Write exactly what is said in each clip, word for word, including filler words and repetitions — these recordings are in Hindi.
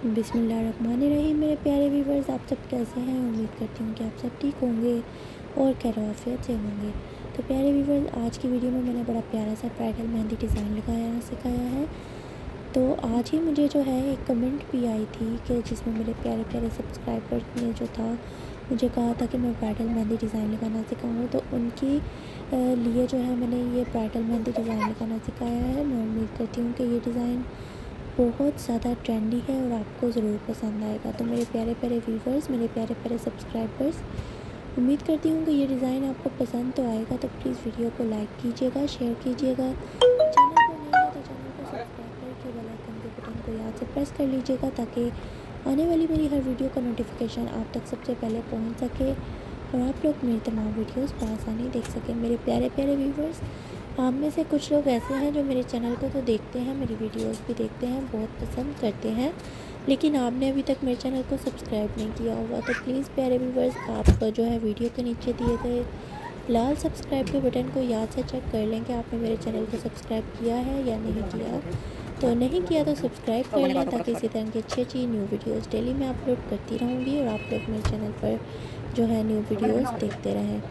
बिस्मिल्लाहिर्रहमानिर्रहीम। मेरे प्यारे व्यूवर्स, आप सब कैसे हैं? उम्मीद करती हूँ कि आप सब ठीक होंगे और खैरियत से होंगे। तो प्यारे व्यूवर्स, आज की वीडियो में मैंने बड़ा प्यारा सा ब्राइडल मेहंदी डिज़ाइन लगाया सिखाया है। तो आज ही मुझे जो है एक कमेंट भी आई थी कि जिसमें मेरे प्यारे प्यारे सब्सक्राइबर ने जो था मुझे कहा था कि मैं ब्राइडल मेहंदी डिज़ाइन लगाना सिखाऊँ। तो उनकी लिए जो है मैंने ये ब्राइडल मेहंदी डिज़ाइन लगाना सिखाया है। मैं उम्मीद करती हूँ कि ये डिज़ाइन बहुत ज़्यादा ट्रेंडी है और आपको ज़रूर पसंद आएगा। तो मेरे प्यारे प्यारे व्यूवर्स, मेरे प्यारे प्यारे सब्सक्राइबर्स, उम्मीद करती हूँ कि ये डिज़ाइन आपको पसंद तो आएगा। तो प्लीज़ वीडियो को लाइक कीजिएगा, शेयर कीजिएगा। चैनल को नए हैं तो चैनल को सब्सक्राइब करके बेल आइकन के बटन को याद से प्रेस कर लीजिएगा ताकि आने वाली मेरी हर वीडियो का नोटिफिकेशन आप तक सबसे पहले पहुँच सके और आप लोग मेरी तमाम वीडियोज़ बआसानी देख सकें। मेरे प्यारे प्यारे व्यूवर्स, आप में से कुछ लोग ऐसे हैं जो मेरे चैनल को तो देखते हैं, मेरी वीडियोस भी देखते हैं, बहुत पसंद करते हैं, लेकिन आपने अभी तक मेरे चैनल को सब्सक्राइब नहीं किया होगा। तो प्लीज़ प्यारे व्यूवर्स, आप जो है वीडियो के नीचे दिए गए लाल सब्सक्राइब के बटन को याद से चेक कर लें कि आपने मेरे चैनल को सब्सक्राइब किया है या नहीं किया। तो नहीं किया तो सब्सक्राइब कर लें ताकि इसी तरह की अच्छी अच्छी न्यू वीडियोज़ डेली मैं अपलोड करती रहूँगी और आप लोग मेरे चैनल पर जो है न्यू वीडियोज़ देखते रहें।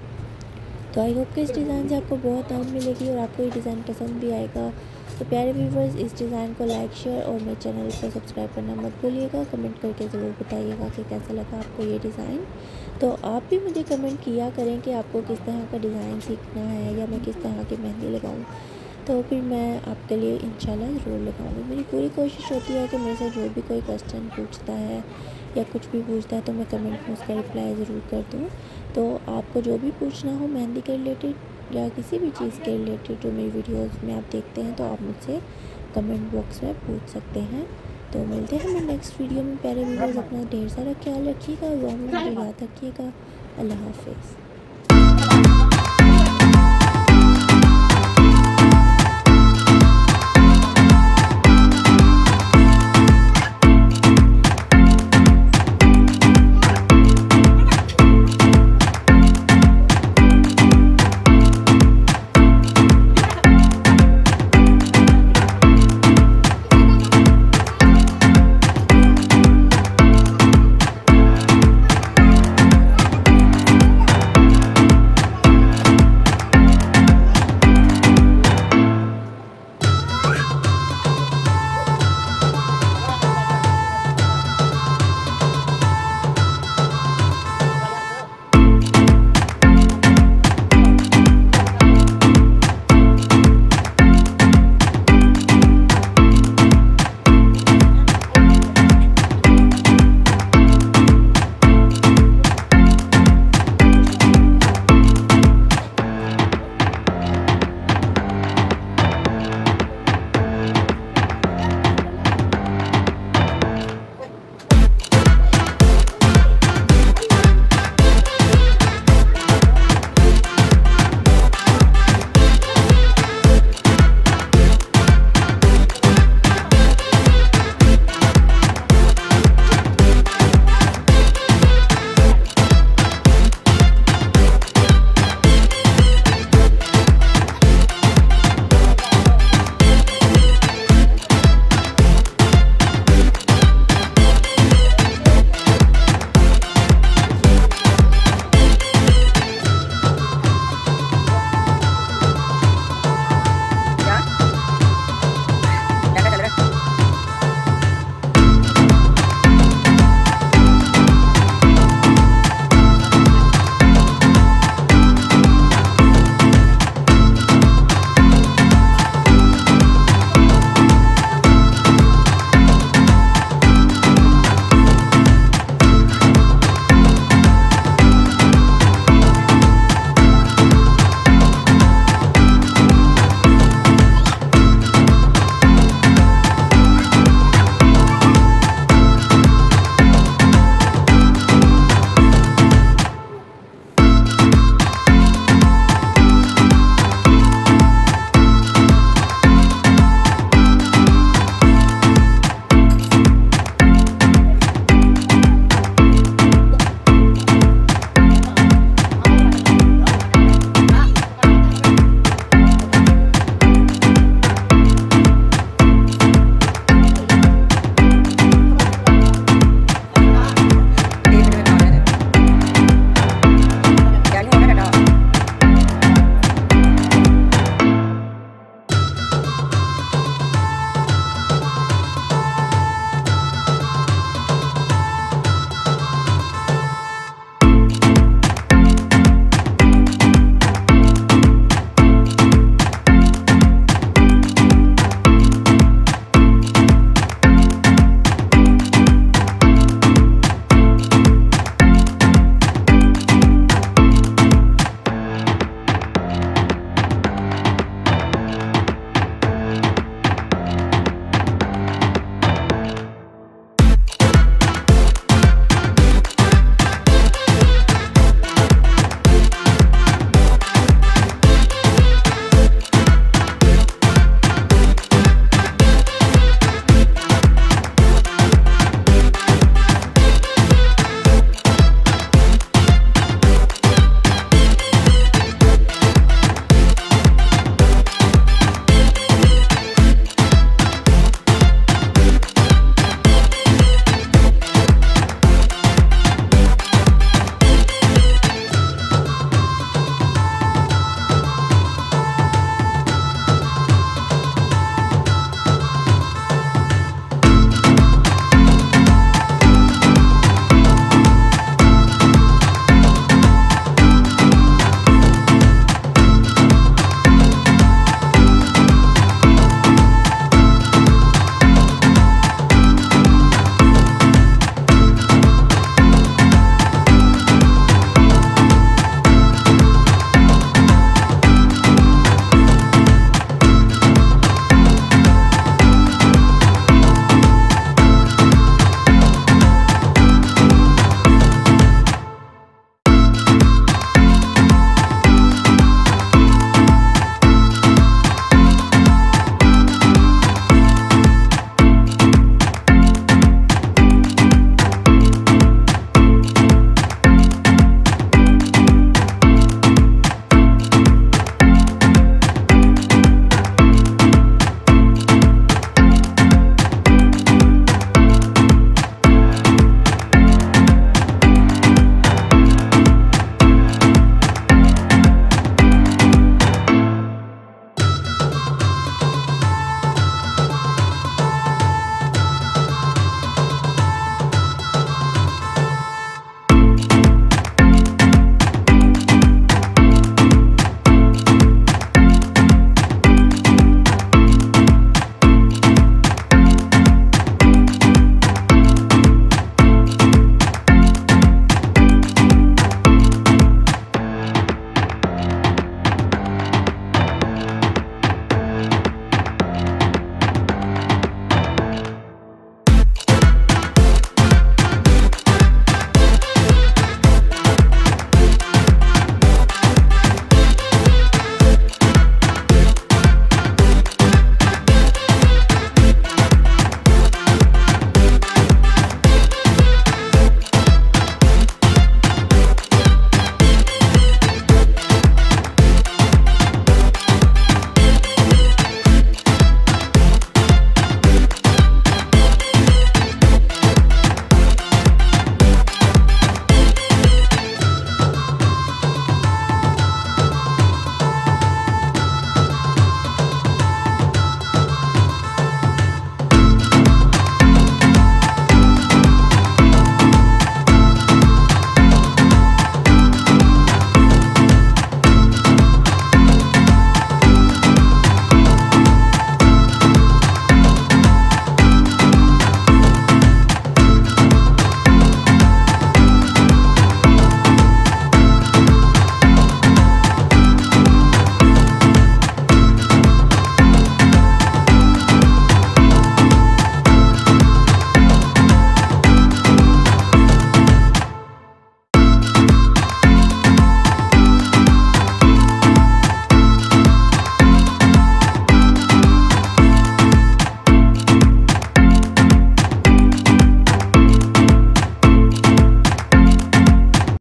तो आई होप कि इस डिज़ाइन से आपको बहुत हेल्प मिलेगी और आपको ये डिज़ाइन पसंद भी आएगा। तो प्यारे व्यूवर्स, इस डिज़ाइन को लाइक शेयर और मेरे चैनल को सब्सक्राइब करना मत भूलिएगा। कमेंट करके ज़रूर बताइएगा कि कैसा लगा आपको ये डिज़ाइन। तो आप भी मुझे कमेंट किया करें कि आपको किस तरह का डिज़ाइन सीखना है या मैं किस तरह की मेहंदी लगाऊँ, तो फिर मैं आपके लिए इंशाल्लाह ज़रूर लगाऊंगी। मेरी पूरी कोशिश होती है कि मेरे से जो भी कोई क्वेश्चन पूछता है या कुछ भी पूछता है तो मैं कमेंट में उसका रिप्लाई ज़रूर कर दूँ। तो आपको जो भी पूछना हो मेहंदी के रिलेटेड या किसी भी चीज़ के रिलेटेड जो मेरी वीडियोस में आप देखते हैं, तो आप मुझसे कमेंट बॉक्स में पूछ सकते हैं। तो मिलते हैं मैं नेक्स्ट वीडियो में। प्यारे व्यूअर्स, अपना ढेर सारा ख्याल रखिएगा और दुआ में मुझे याद रखिएगा। अल्लाह हाफिज़।